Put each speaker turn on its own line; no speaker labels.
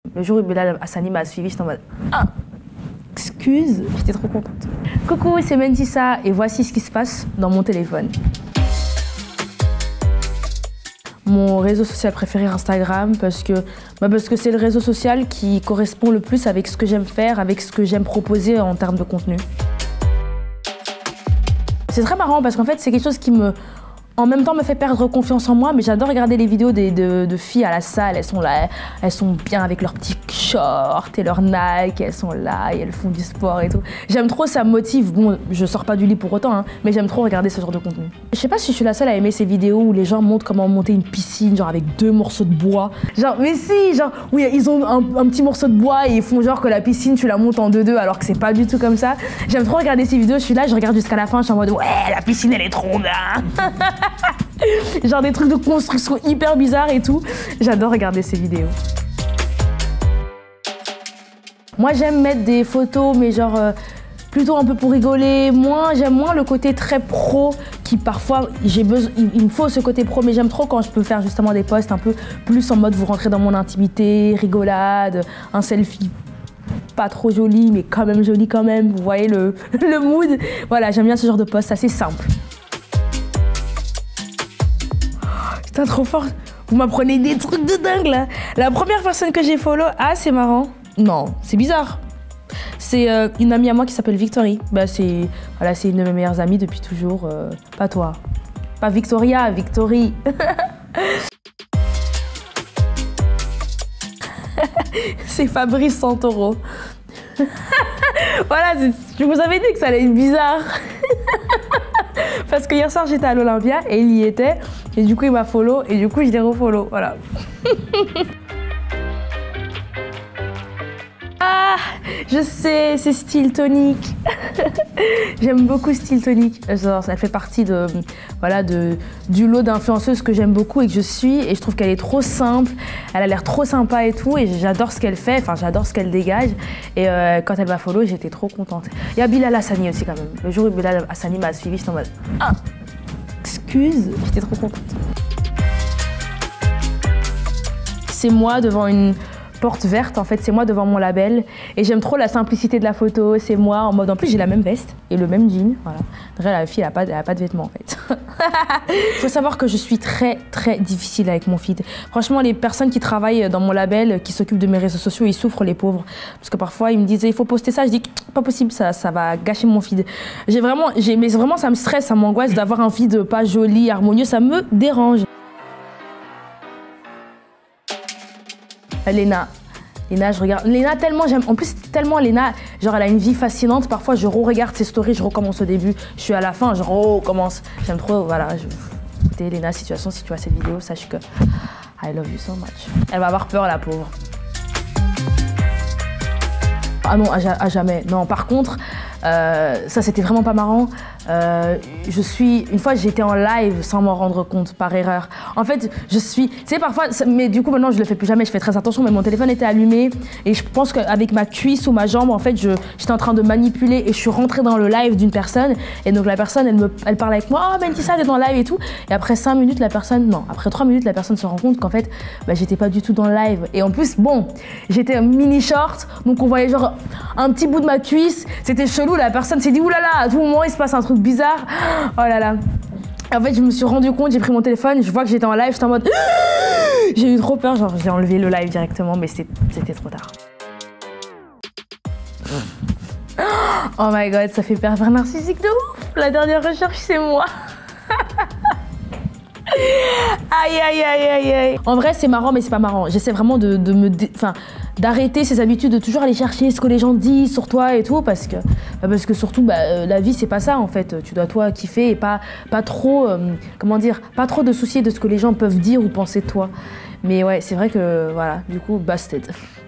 Le jour où Bilal Hassani m'a suivi, j'étais en mode ah, excuse, j'étais trop contente. Coucou, c'est Mentissa et voici ce qui se passe dans mon téléphone. Mon réseau social préféré, Instagram, parce que c'est le réseau social qui correspond le plus avec ce que j'aime faire, avec ce que j'aime proposer en termes de contenu. C'est très marrant parce qu'en fait, c'est quelque chose qui en même temps me fait perdre confiance en moi, mais j'adore regarder les vidéos de filles à la salle. Elles sont là, elles sont bien avec leurs petits shorts et leurs Nike, elles sont là et elles font du sport et tout. J'aime trop, ça me motive. Bon, je sors pas du lit pour autant, hein, mais j'aime trop regarder ce genre de contenu. Je sais pas si je suis la seule à aimer ces vidéos où les gens montrent comment monter une piscine, genre avec 2 morceaux de bois. Genre, mais si, genre, oui, ils ont un petit morceau de bois et ils font genre que la piscine, tu la montes en 2-2 alors que c'est pas du tout comme ça. J'aime trop regarder ces vidéos, je suis là, je regarde jusqu'à la fin, je suis en mode ouais, la piscine elle est trop bien. Genre des trucs de construction hyper bizarres et tout. J'adore regarder ces vidéos. Moi j'aime mettre des photos mais genre plutôt un peu pour rigoler. J'aime moins le côté très pro qui parfois il me faut ce côté pro, mais j'aime trop quand je peux faire justement des posts un peu plus en mode vous rentrez dans mon intimité, rigolade, un selfie pas trop joli mais quand même joli quand même. Vous voyez le mood. Voilà, j'aime bien ce genre de post assez simple. Putain, trop fort. Vous m'apprenez des trucs de dingue là. La première personne que j'ai follow, ah c'est marrant. Non, c'est bizarre. C'est une amie à moi qui s'appelle Victory. Bah, c'est une de mes meilleures amies depuis toujours. Pas toi. Pas Victoria, Victory. C'est Fabrice Santoro. Voilà, je vous avais dit que ça allait être bizarre. Parce que hier soir j'étais à l'Olympia et il y était. Et du coup il m'a follow et du coup je l'ai refollow. Voilà. Ah, je sais, c'est Style Tonic. J'aime beaucoup Style Tonic. Genre, ça fait partie du lot d'influenceuses que j'aime beaucoup et que je suis. Et je trouve qu'elle est trop simple. Elle a l'air trop sympa et tout. Et j'adore ce qu'elle fait. Enfin, j'adore ce qu'elle dégage. Et quand elle m'a follow, j'étais trop contente. Il y a Bilal Hassani aussi quand même. Le jour où Bilal Hassani m'a suivi, j'étais en mode ah, excuse, j'étais trop contente. C'est moi devant une porte verte, en fait, c'est moi devant mon label. Et j'aime trop la simplicité de la photo. C'est moi en mode, en plus j'ai la même veste et le même jean. Voilà. La fille, elle a pas de vêtements en fait. Il faut savoir que je suis très très difficile avec mon feed. Franchement, les personnes qui travaillent dans mon label, qui s'occupent de mes réseaux sociaux, ils souffrent les pauvres. Parce que parfois ils me disent il faut poster ça, je dis pas possible, ça va gâcher mon feed. Mais vraiment ça me stresse, ça m'angoisse d'avoir un feed pas joli, harmonieux, ça me dérange. Léna, je regarde. Léna, tellement j'aime. En plus, tellement Léna, genre elle a une vie fascinante. Parfois, je re-regarde ses stories, je recommence au début. Je suis à la fin, je recommence. J'aime trop, voilà. Écoutez, Léna, si tu vois cette vidéo, sache que I love you so much. Elle va avoir peur, la pauvre. Ah non, à jamais. Non, par contre, ça c'était vraiment pas marrant. Une fois j'étais en live sans m'en rendre compte par erreur. En fait, tu sais parfois, mais du coup maintenant je le fais plus jamais, je fais très attention, mais mon téléphone était allumé et je pense qu'avec ma cuisse ou ma jambe, en fait, j'étais en train de manipuler et je suis rentrée dans le live d'une personne et donc la personne, elle parle avec moi, oh Mentissa, t'es dans le live et tout. Et après 3 minutes, la personne se rend compte qu'en fait, j'étais pas du tout dans le live. Et en plus, bon, j'étais en mini short, donc on voyait genre un petit bout de ma cuisse, c'était chelou, la personne s'est dit oulala, à tout moment il se passe un truc bizarre. Oh là là. En fait, je me suis rendu compte, j'ai pris mon téléphone, je vois que j'étais en live, j'étais en mode j'ai eu trop peur, genre j'ai enlevé le live directement, mais c'était trop tard. Oh my god, ça fait pervers narcissique de ouf. La dernière recherche, c'est moi. Aïe aïe aïe aïe aïe. En vrai c'est marrant mais c'est pas marrant. J'essaie vraiment d'arrêter ces habitudes de toujours aller chercher ce que les gens disent sur toi et tout parce que surtout la vie c'est pas ça en fait. Tu dois toi kiffer et pas trop pas trop de soucier de ce que les gens peuvent dire ou penser de toi. Mais ouais c'est vrai que voilà, du coup busted.